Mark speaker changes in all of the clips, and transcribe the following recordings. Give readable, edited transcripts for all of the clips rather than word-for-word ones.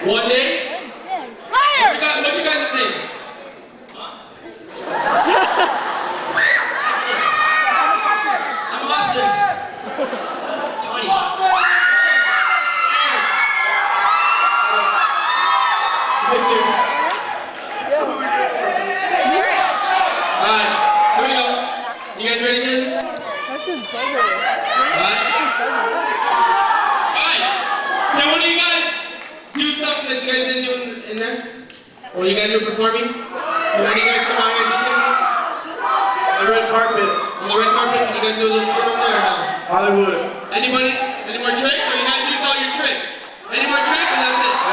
Speaker 1: One day? What's your guys' names? I'm Austin. Johnny. Victor. Alright, here we go. You guys ready, guys?
Speaker 2: This is bigger.
Speaker 1: Alright, now one of you guys do something that you guys didn't do in there? Or you guys are performing? Can any of you guys come out here and do something?
Speaker 3: The red carpet.
Speaker 1: On the red carpet? Can you guys do a little spin on there or no?
Speaker 3: Hollywood.
Speaker 1: Anybody? Any more tricks? Or you guys used all your tricks? Any more tricks or that's it?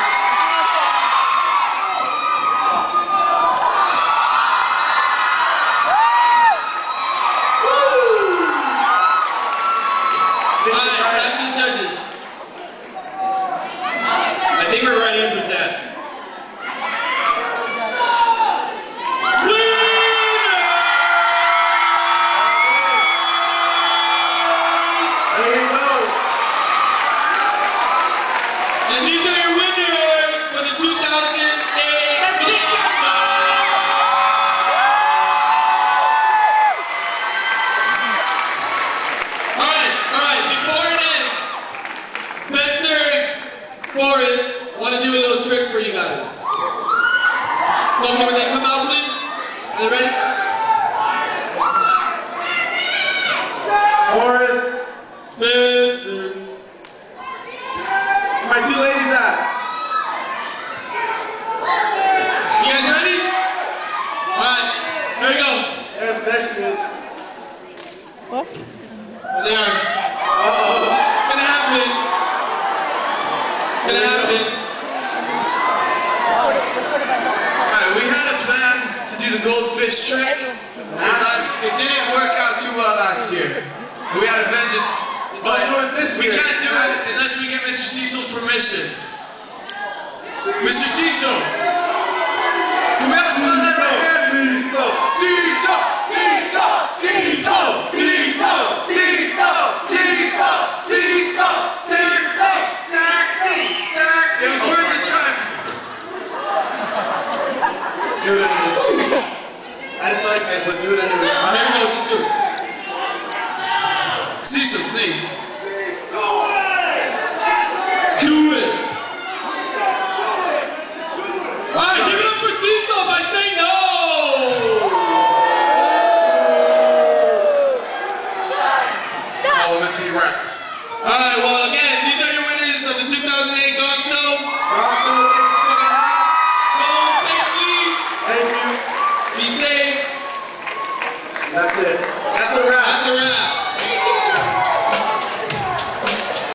Speaker 1: Alright, back to the judges.
Speaker 3: I think we're ready to present.
Speaker 1: And these are your winners for the 2008 Alright, before it ends, Spencer and Forrest want to do a little trick for you guys. So can they come out, please? Are they ready?
Speaker 3: Forrest.
Speaker 1: Spencer.
Speaker 3: My two ladies at?
Speaker 1: You guys ready? Alright, here we go.
Speaker 3: There she is.
Speaker 2: What?
Speaker 1: There they are.
Speaker 3: Uh-oh.
Speaker 1: It's gonna happen. It's gonna happen.
Speaker 4: Alright, we had a plan to do the goldfish trick. It didn't work out too well last year. We had a vengeance, but we can't do it unless we get Mr. Cecil's permission. Mr. Cecil! Can we have a spell that right here? Cecil! Cecil! Cecil! Cecil! Cecil! Cecil! Cecil! Cecil! Sexy! Sexy! It was worth the try.
Speaker 3: Do it anyway. I just like it, but do it anyway.
Speaker 1: Here we go, just do it.
Speaker 4: Cecil, please.